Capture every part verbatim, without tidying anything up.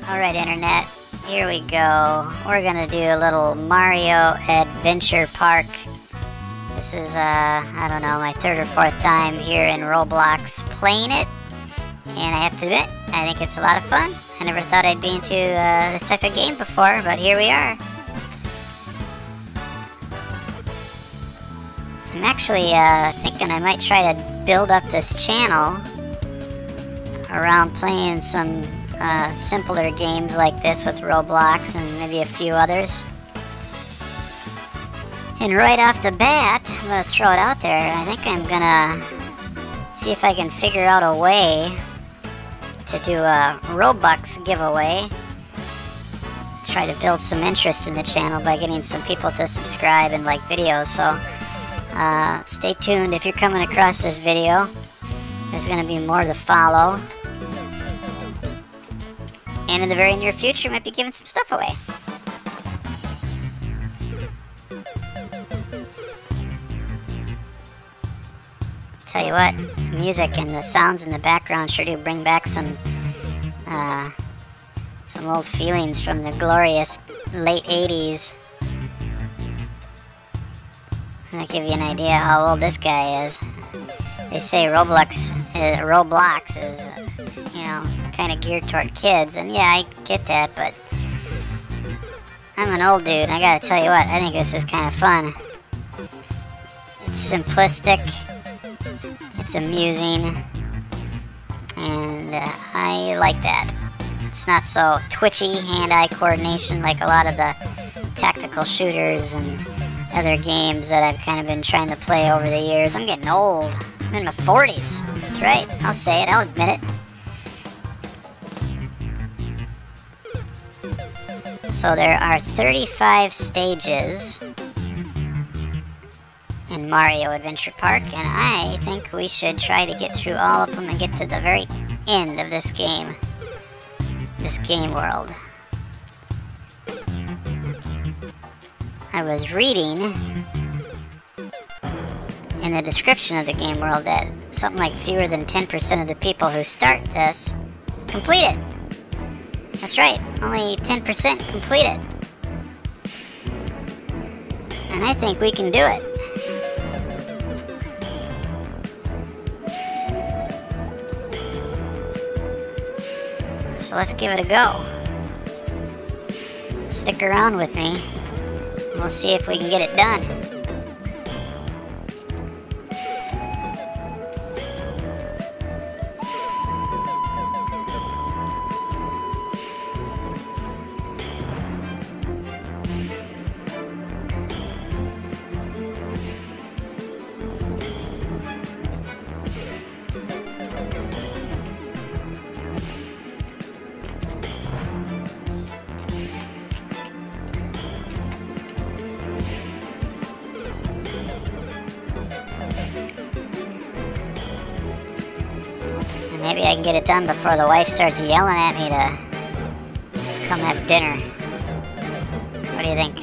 Alright, Internet, here we go. We're gonna do a little Mario Adventure Park. This is, uh, I don't know, my third or fourth time here in Roblox playing it. And I have to admit, I think it's a lot of fun. I never thought I'd be into uh, this type of game before, but here we are. I'm actually uh, thinking I might try to build up this channel around playing some uh, simpler games like this with Roblox and maybe a few others. And right off the bat, I'm going to throw it out there. I think I'm going to see if I can figure out a way to do a Robux giveaway. Try to build some interest in the channel by getting some people to subscribe and like videos. So uh, stay tuned if you're coming across this video. There's going to be more to follow. And in the very near future, might be giving some stuff away. Tell you what, the music and the sounds in the background sure do bring back some, uh, some old feelings from the glorious late eighties. That'll give you an idea how old this guy is. They say Roblox, uh, Roblox is, uh, you know, kind of geared toward kids, and yeah, I get that, but I'm an old dude, and I gotta tell you what, I think this is kind of fun. It's simplistic, it's amusing, and uh, I like that. It's not so twitchy, hand-eye coordination like a lot of the tactical shooters and other games that I've kind of been trying to play over the years. I'm getting old. I'm in my forties. That's right, I'll say it, I'll admit it. So there are thirty-five stages in Mario Adventure Park, and I think we should try to get through all of them and get to the very end of this game. This game world. I was reading in the description of the game world that something like fewer than ten percent of the people who start this complete it. That's right, only ten percent complete it. And I think we can do it. So let's give it a go. Stick around with me. We'll see if we can get it done. Maybe I can get it done before the wife starts yelling at me to come have dinner. What do you think?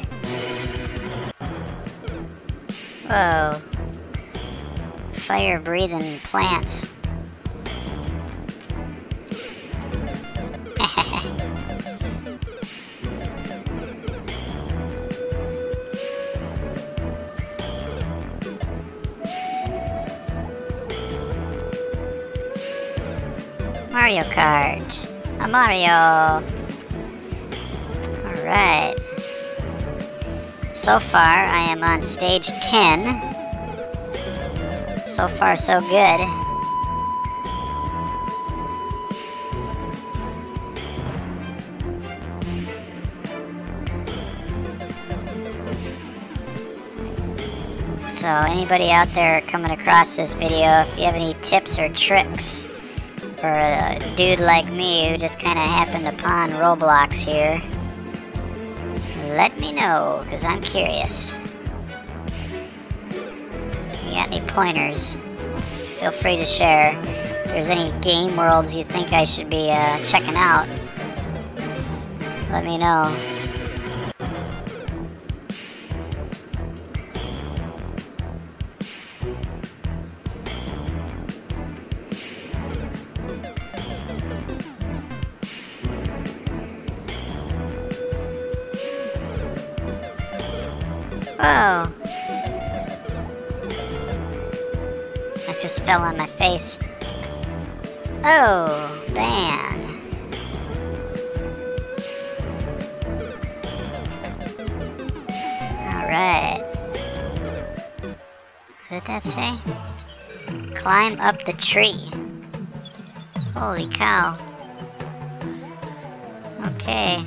Whoa. Fire-breathing plants. Mario Kart. A Mario. Alright. So far, I am on stage ten. So far, so good. So, anybody out there coming across this video, if you have any tips or tricks for a dude like me who just kind of happened upon Roblox here, let me know, because I'm curious. If you got any pointers, feel free to share. If there's any game worlds you think I should be uh, checking out, let me know. Whoa. I just fell on my face. Oh, man. Alright. What did that say? Climb up the tree. Holy cow. Okay.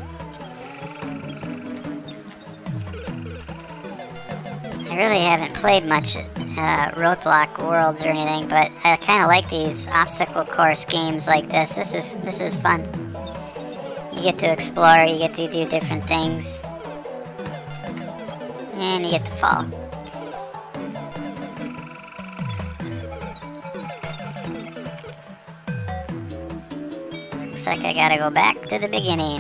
I really haven't played much uh, Roblox Worlds or anything, but I kind of like these obstacle course games like this. This is this is fun. You get to explore, you get to do different things, and you get to fall. Looks like I gotta go back to the beginning.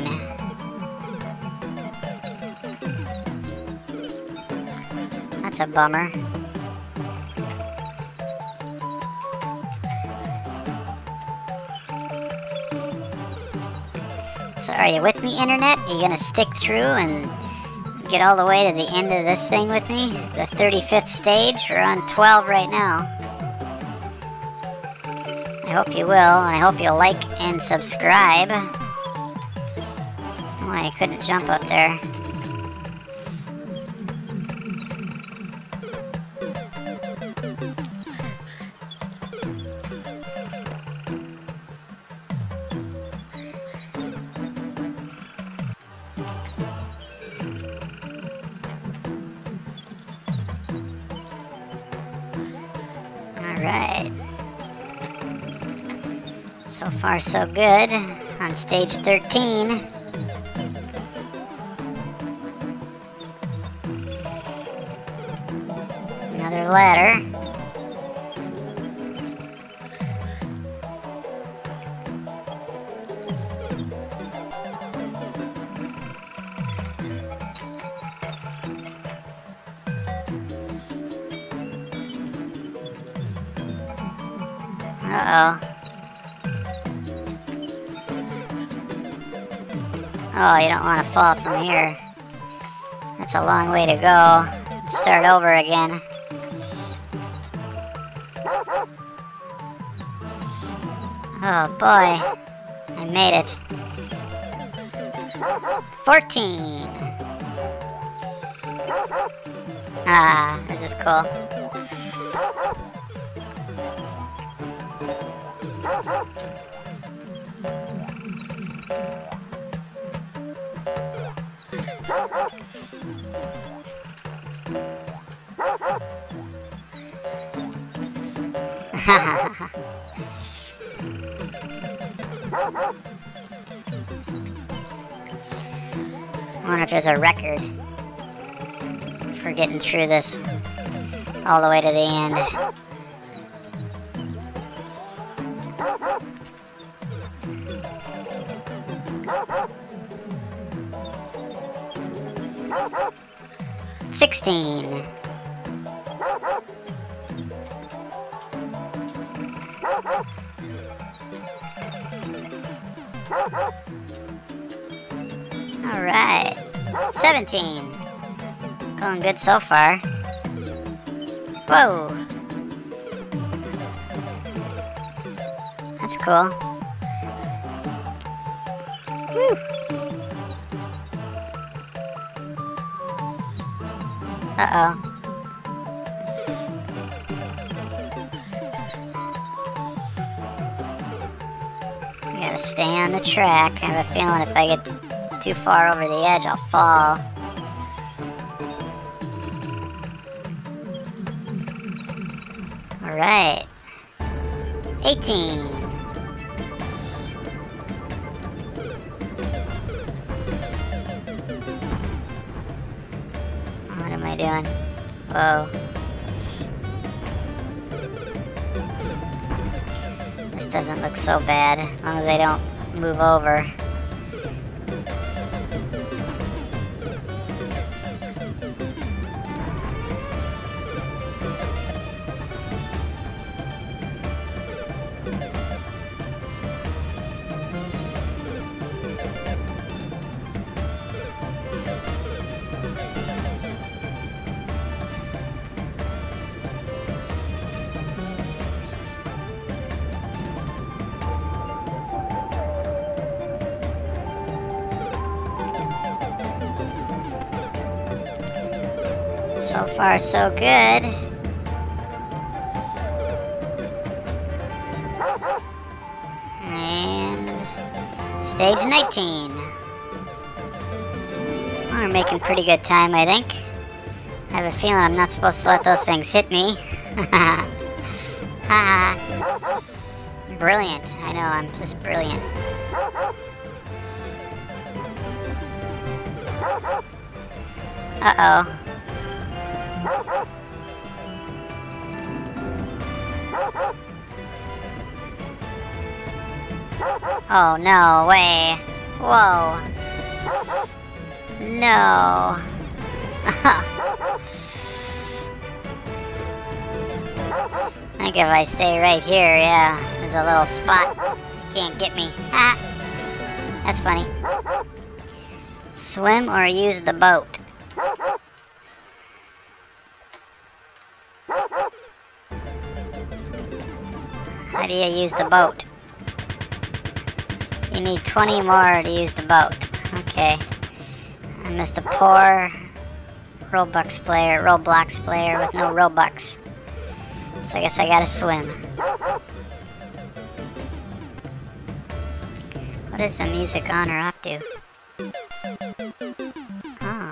That's a bummer. So are you with me, Internet? Are you gonna stick through and get all the way to the end of this thing with me? The thirty-fifth stage? We're on twelve right now. I hope you will, and I hope you'll like and subscribe. Oh, I couldn't jump up there. Alright. So far so good on stage thirteen. Another ladder. Uh-oh. Oh, you don't want to fall from here. That's a long way to go. Start over again. Oh boy. I made it. fourteen. Ah, this is cool. I wonder if there's a record for getting through this all the way to the end. Sixteen. All right, seventeen. Going good so far. Whoa. That's cool. Woo. Uh-oh. I gotta stay on the track. I have a feeling if I get too far over the edge, I'll fall. Alright. eighteen. What am I doing? Whoa. This doesn't look so bad, as long as I don't move over. So far, so good. And stage nineteen. We're making pretty good time, I think. I have a feeling I'm not supposed to let those things hit me. Haha. Brilliant. I know, I'm just brilliant. Uh-oh. Oh, no way. Whoa. No. I think if I stay right here, yeah, there's a little spot. Can't get me. Ah. That's funny. Swim or use the boat? How do you use the boat? You need twenty more to use the boat. Okay. I missed a poor Roblox player, Roblox player with no Robux. So I guess I gotta swim. What is the music on or off to? Oh.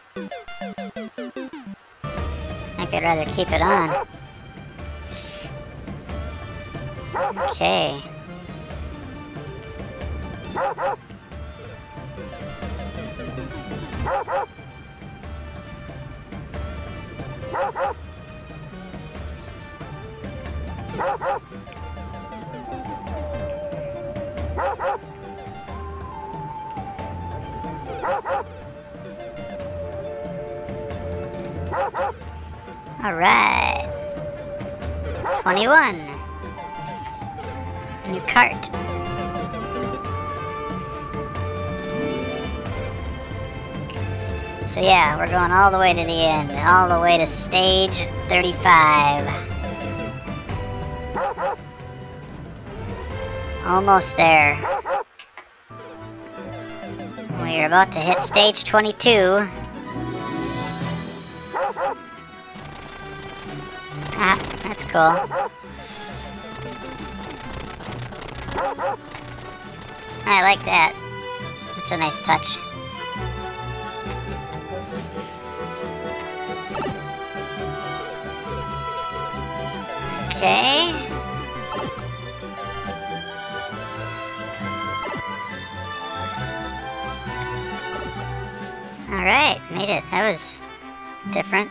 I could rather keep it on. Okay. All right. twenty-one. New cart. So yeah, we're going all the way to the end, all the way to stage thirty-five. Almost there. We're about to hit stage twenty-two. Ah, that's cool. I like that. It's a nice touch. Okay. Alright, made it. That was different.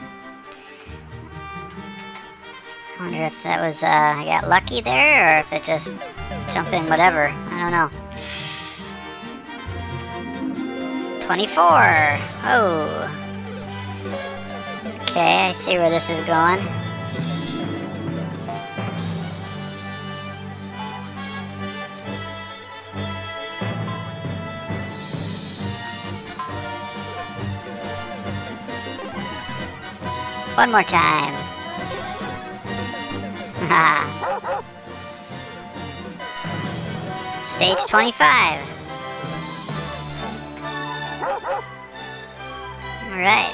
I wonder if that was, uh, I got lucky there, or if it just jumped in whatever. I don't know. twenty-four! Oh! Okay, I see where this is going. One more time. Stage twenty-five. Alright.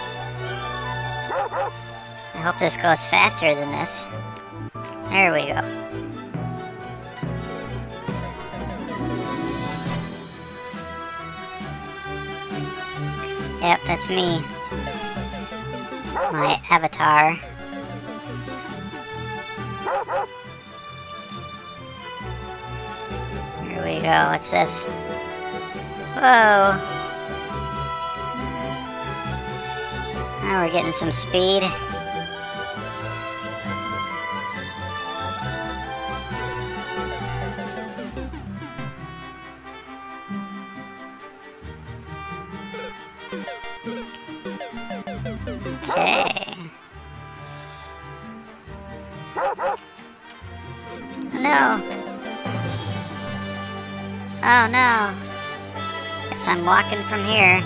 I hope this goes faster than this. There we go. Yep, that's me. My avatar. Here we go. What's this? Whoa. Now we're getting some speed. Okay. No. Oh no. Guess I'm walking from here.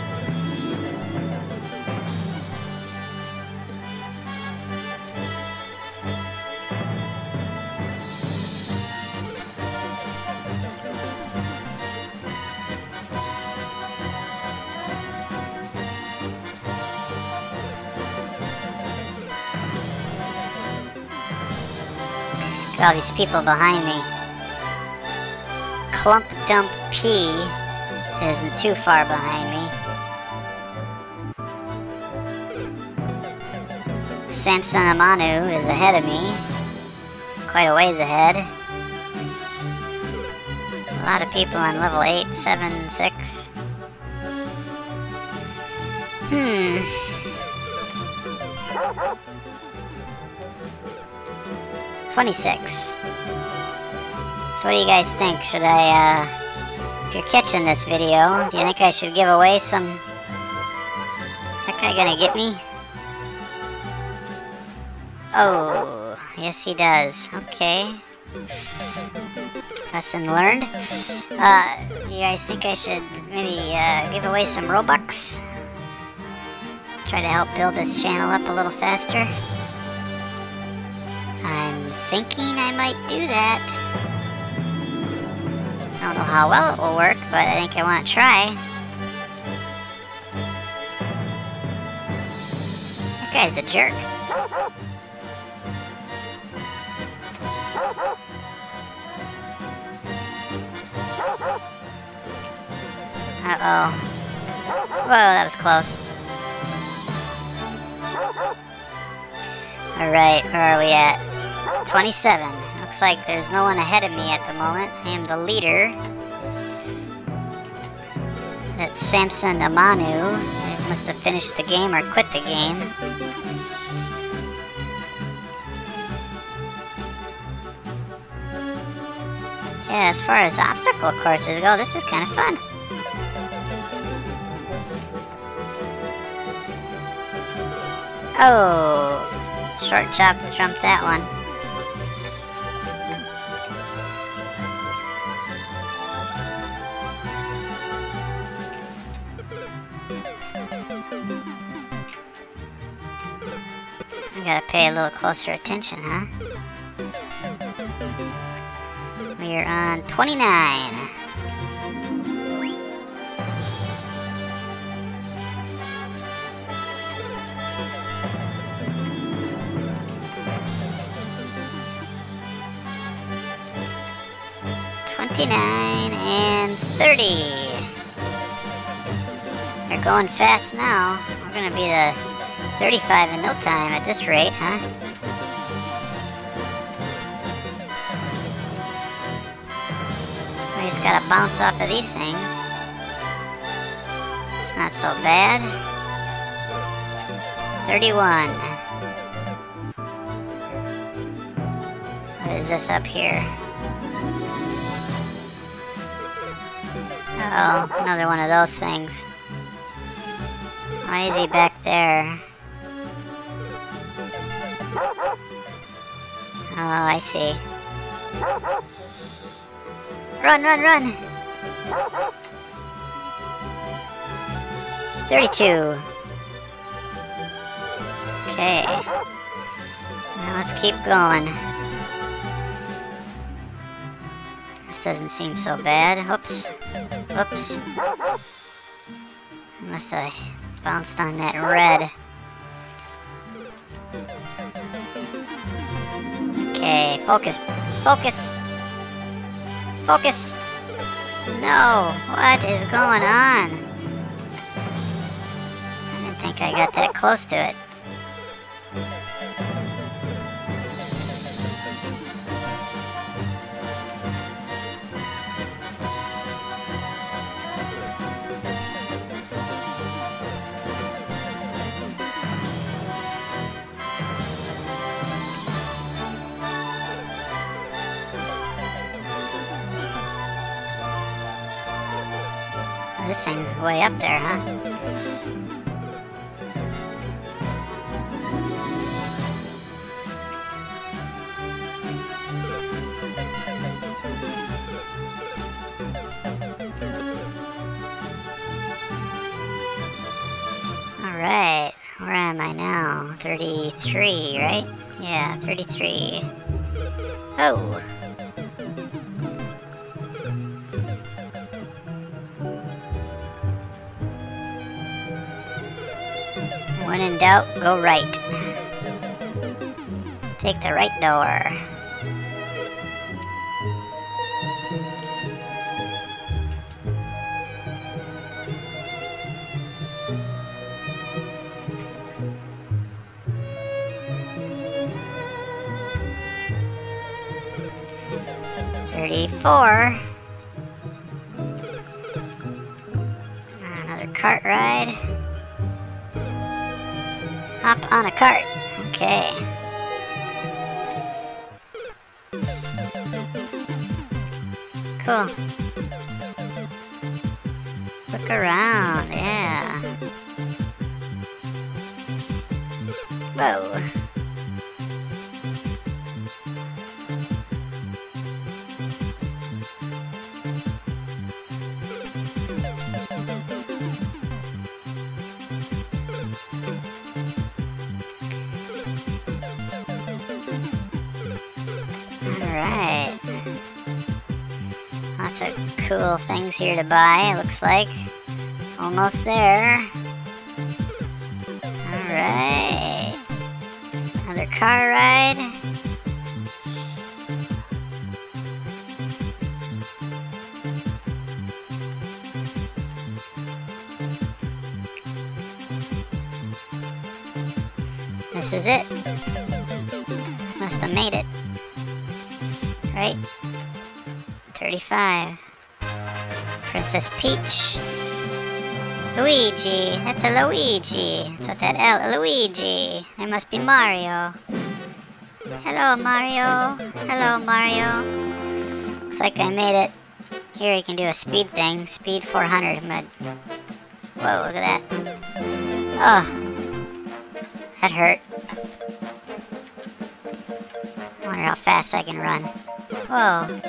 Look at all these people behind me. Clump Dump P isn't too far behind me. Samson Amanu is ahead of me. Quite a ways ahead. A lot of people on level eight, seven, six. Hmm. twenty-six. So what do you guys think? Should I, uh... if you're catching this video, do you think I should give away some... That guy gonna get me? Oh, yes he does. Okay. Lesson learned. Uh, you guys think I should maybe uh, give away some Robux? Try to help build this channel up a little faster? I'm thinking I might do that. I don't know how well it will work, but I think I want to try. That guy's a jerk. Uh-oh. Whoa, that was close. Alright, where are we at? twenty-seven. Looks like there's no one ahead of me at the moment. I am the leader. That's Samson Amanu. They must have finished the game or quit the game. Yeah, as far as obstacle courses go, this is kind of fun. Oh, short jump, jumped that one. I gotta pay a little closer attention, huh? We are on twenty-nine. twenty-nine and thirty. They're going fast now. We're gonna be the thirty-five in no time at this rate, huh? We just gotta bounce off of these things. It's not so bad. thirty-one. What is this up here? Uh oh, another one of those things. Why is he back there? Oh, I see. Run, run, run! thirty-two. Okay. Now let's keep going. This doesn't seem so bad. Oops. Oops. I must have bounced on that red. Okay, focus. Focus! Focus! No! What is going on? I didn't think I got that close to it. This thing's way up there, huh? Alright, where am I now? thirty-three, right? Yeah, thirty-three. Oh! When in doubt, go right. Take the right door. thirty-four. Another cart ride. Hop on a cart. Okay. Cool. Look around, yeah. Whoa. Alright. Lots of cool things here to buy, it looks like. Almost there. Alright. Another car ride. This is it. Must have made it. Right? thirty-five. Princess Peach. Luigi. That's a Luigi. That's what that L. Luigi. There must be Mario. Hello, Mario. Hello, Mario. Looks like I made it. Here you can do a speed thing. Speed four hundred. I'm gonna... Whoa, look at that. Oh. That hurt. I wonder how fast I can run. Whoa.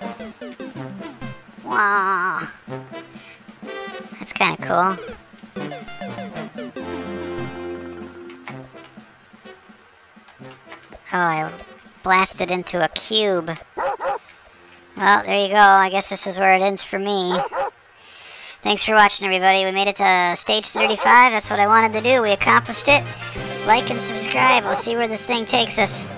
Wow. That's kind of cool. Oh, I blasted into a cube. Well, there you go. I guess this is where it ends for me. Thanks for watching, everybody. We made it to stage thirty-five. That's what I wanted to do. We accomplished it. Like and subscribe. We'll see where this thing takes us.